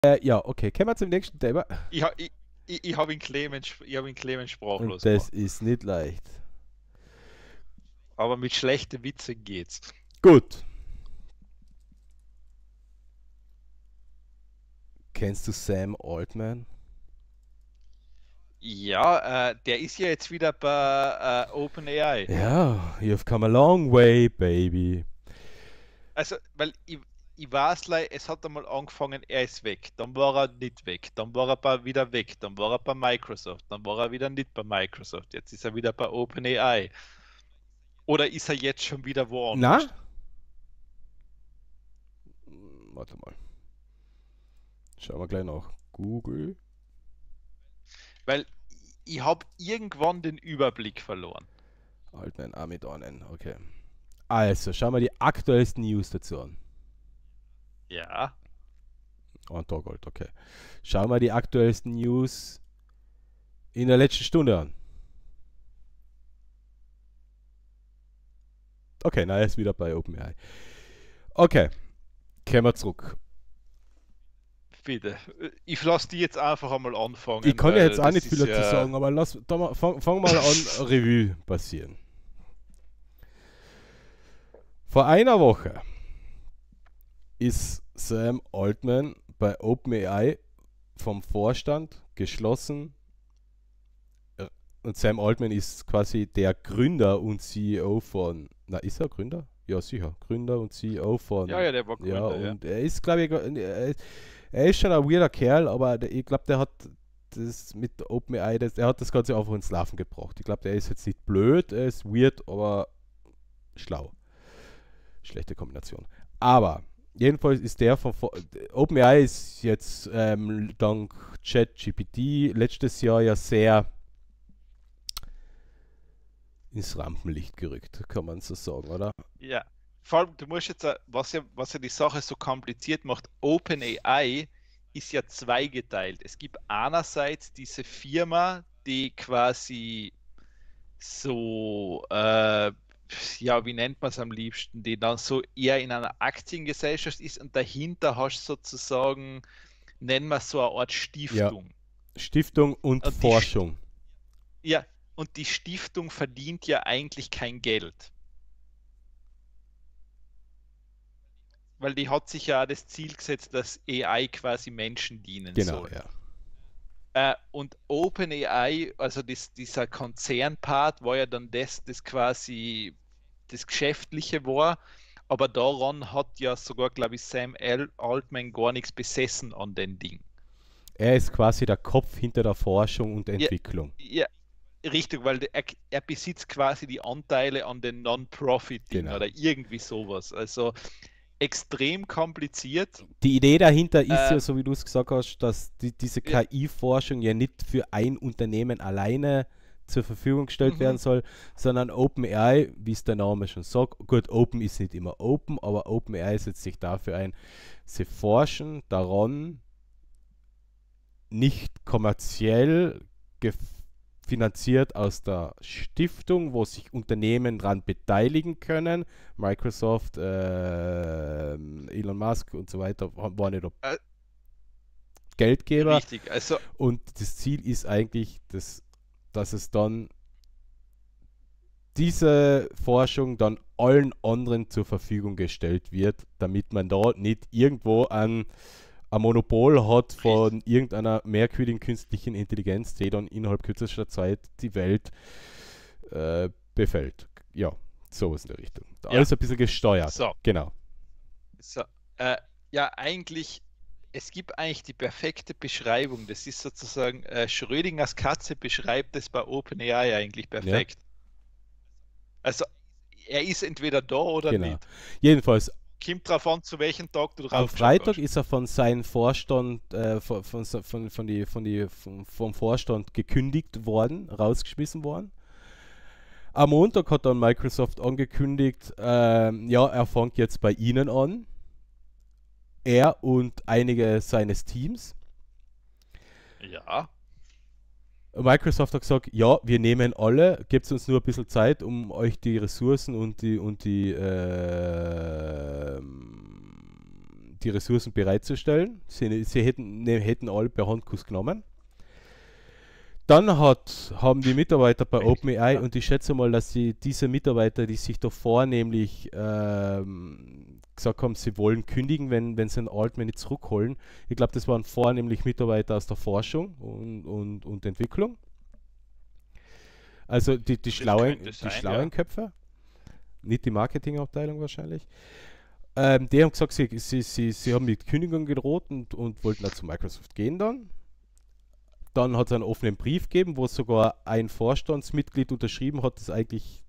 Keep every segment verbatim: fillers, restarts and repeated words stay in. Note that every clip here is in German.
Äh, ja, okay, kommen wir zum nächsten Thema. Ich, ha- ich, ich, ich habe ihn Clemens, ich hab ihn Clemens Und sprachlos das gemacht. ist nicht leicht. Aber mit schlechten Witzen geht's. Gut. Kennst du Sam Altman? Ja, äh, der ist ja jetzt wieder bei äh, OpenAI. Ja, you've come a long way, baby. Also, weil ich, ich weiß, like, es hat einmal angefangen, er ist weg. Dann war er nicht weg. Dann war er bei, wieder weg. Dann war er bei Microsoft. Dann war er wieder nicht bei Microsoft. Jetzt ist er wieder bei OpenAI. Oder ist er jetzt schon wieder Na? woanders? Hm, Warte mal. Schauen wir gleich nach. Google. Weil ich habe irgendwann den Überblick verloren. Altman, Amit Onen. Okay. Also, schauen wir die aktuellsten News dazu an. Ja, Oh, ein Tag alt, okay. Schauen wir die aktuellsten News in der letzten Stunde an. Okay, na, er ist wieder bei OpenAI. Okay, kommen wir zurück. bitte. Ich lasse die jetzt einfach einmal Ich anfangen, kann ja jetzt weil auch das nicht viel ist dazu ja. sagen, aber lass, da mal, fang, fang mal an, Revue passieren. Vor einer Woche ist Sam Altman bei OpenAI vom Vorstand geschlossen. Und Sam Altman ist quasi der Gründer und C E O von. Na, ist er Gründer? Ja, sicher. Gründer und C E O Ja, von. ja, der war Ja, Gründer, ja. und er ist, glaube ich, er, er ist schon ein weirder Kerl, aber der, ich glaube, der hat das mit OpenAI, das, er hat das Ganze einfach ins Laufen gebracht. Ich glaube, der ist jetzt nicht blöd, er ist weird, aber schlau. Schlechte Kombination. Aber jedenfalls ist der von OpenAI ist jetzt ähm, dank ChatGPT letztes Jahr ja sehr ins Rampenlicht gerückt, kann man so sagen, oder? Ja. Vor allem, du musst jetzt, äh, was ja, was ja die Sache so kompliziert macht, OpenAI ist ja zweigeteilt. Es gibt einerseits diese Firma, die quasi so, äh, ja, wie nennt man es am liebsten, die dann so eher in einer Aktiengesellschaft ist und dahinter hast du sozusagen, nennen wir es so eine Art Ja, Stiftung. Stiftung und Und die, St- Forschung. ja, und die Stiftung verdient ja eigentlich kein Geld. Weil die hat sich ja das Ziel gesetzt, dass A I quasi Menschen dienen Genau, soll. ja. Äh, und OpenAI, also das, dieser Konzernpart, war ja dann das, das quasi das Geschäftliche war. Aber daran hat ja sogar, glaube ich, Sam Al- Altman gar nichts besessen an den Ding. Er ist quasi der Kopf hinter der Forschung und Ja, Entwicklung. ja, richtig, weil er, er besitzt quasi die Anteile an den Non-Profit-Ding Genau. oder irgendwie sowas. Also extrem kompliziert. Die Idee dahinter ist ja, Ähm, so wie du es gesagt hast, dass die, diese ja, K I-Forschung ja nicht für ein Unternehmen alleine zur Verfügung gestellt werden mhm. soll, sondern OpenAI, wie es der Name schon sagt, gut, Open ist nicht immer Open, aber OpenAI setzt sich dafür ein, sie forschen daran, nicht kommerziell finanziert aus der Stiftung, wo sich Unternehmen daran beteiligen können. Microsoft, äh, Elon Musk und so weiter waren nicht Äh, Geldgeber. richtig. Also Und das Ziel ist eigentlich, dass, dass es dann diese Forschung dann allen anderen zur Verfügung gestellt wird, damit man da nicht irgendwo ein, ein Monopol hat richtig. von irgendeiner merkwürdigen künstlichen Intelligenz, die dann innerhalb kürzester Zeit die Welt äh, befällt. Ja, sowas in der Richtung. Ja. Alles ein bisschen gesteuert. So. Genau. So. Äh, ja, eigentlich, es gibt eigentlich die perfekte Beschreibung. Das ist sozusagen, äh, Schrödingers Katze beschreibt es bei OpenAI eigentlich Ja, perfekt. Also, er ist entweder da oder genau. nicht. Jedenfalls, Kommt drauf an, zu welchem Tag du am draufgeschaut Freitag hast. ist er von seinem Vorstand, äh, von, von, von, von die, von die, vom, vom Vorstand gekündigt worden, rausgeschmissen worden. Am Montag hat dann Microsoft angekündigt, ähm, ja, er fängt jetzt bei ihnen an. Er und einige seines Teams. Ja, Microsoft hat gesagt, ja, wir nehmen alle, gebt uns nur ein bisschen Zeit, um euch die Ressourcen und die und die äh, die Ressourcen bereitzustellen. Sie, sie hätten, ne, hätten alle per Handkuss genommen. Dann hat, haben die Mitarbeiter bei OpenAI, und ich schätze mal, dass die, diese Mitarbeiter, die sich davor nämlich ähm, gesagt haben, sie wollen kündigen, wenn, wenn sie einen Altman nicht zurückholen. Ich glaube, das waren vornehmlich Mitarbeiter aus der Forschung und, und, und Entwicklung. Also die, die, schlauen, die sein, schlauen ja. Köpfe, nicht die Marketingabteilung wahrscheinlich. Ähm, die haben gesagt, sie, sie, sie, sie haben mit Kündigung gedroht und, und wollten auch zu Microsoft gehen dann. Dann hat es einen offenen Brief gegeben, wo sogar ein Vorstandsmitglied unterschrieben hat, das eigentlich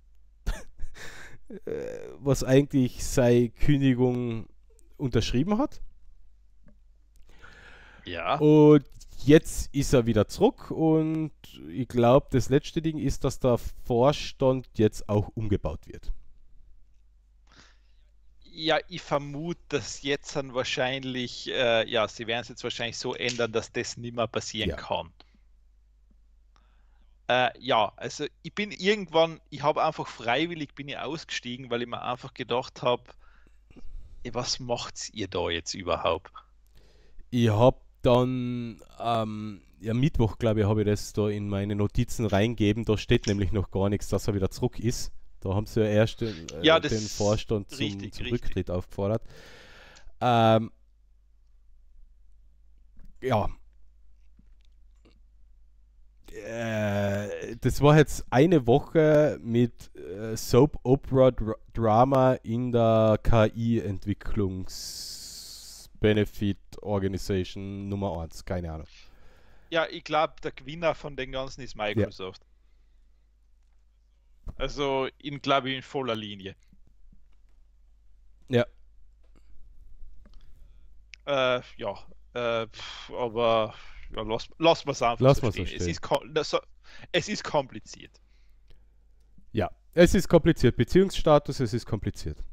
was eigentlich seine Kündigung unterschrieben hat. Ja. Und jetzt ist er wieder zurück, und ich glaube, das letzte Ding ist, dass der Vorstand jetzt auch umgebaut wird. Ja, ich vermute, dass jetzt dann wahrscheinlich, äh, ja, sie werden es jetzt wahrscheinlich so ändern, dass das nicht mehr passieren Ja. kann. Äh, ja, also ich bin irgendwann, ich habe einfach freiwillig bin ich ausgestiegen, weil ich mir einfach gedacht habe, was macht ihr da jetzt überhaupt? Ich habe dann, ähm, ja, Mittwoch, glaube ich, habe ich das da in meine Notizen reingeben. Da steht nämlich noch gar nichts, dass er wieder zurück ist. Da haben sie ja erst den, äh, Ja, das den Vorstand zum, richtig, zum richtig. Rücktritt aufgefordert. Ähm, ja. Äh, das war jetzt eine Woche mit äh, Soap Opera Dra Drama in der K I-Entwicklungs-Benefit Organization Nummer eins. Keine Ahnung. Ja, ich glaube, der Gewinner von den Ganzen ist Microsoft. Also, ihn glaube ich in voller Linie. Ja. Äh, ja, äh, pf, aber ja, lass, lass mal es einfach Lass so mal so stehen. Es stehen. ist, kom- das, es ist kompliziert. Ja, es ist kompliziert. Beziehungsstatus, es ist kompliziert.